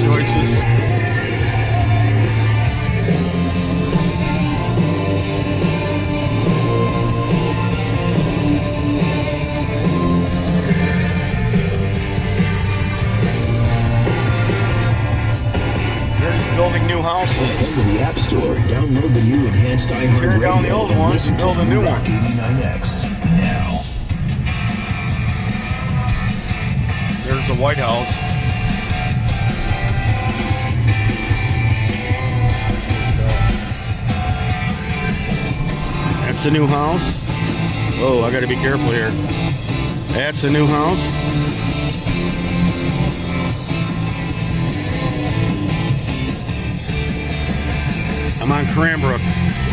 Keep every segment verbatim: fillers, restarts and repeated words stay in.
choices. Building new houses. Head to the App Store, download the new enhanced iHeartRadio. Tear down the old ones and build a new one. eighty-nine X now. There's the White House. That's the new house. Oh, I gotta be careful here. That's the new house. I'm on Cranbrook.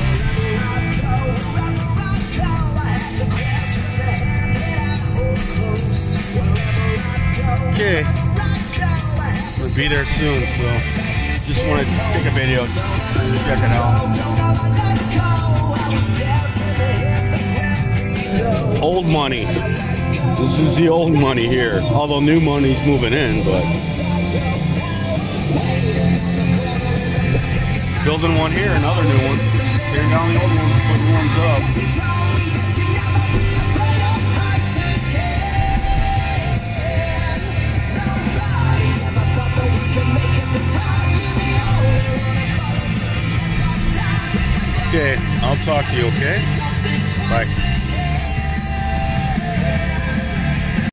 Okay. We'll be there soon, so just want to take a video, check it out. Old money. This is the old money here. Although new money's moving in, but building one here, another new one. Tearing down the old ones, putting ones up. Okay, I'll talk to you, okay? Bye.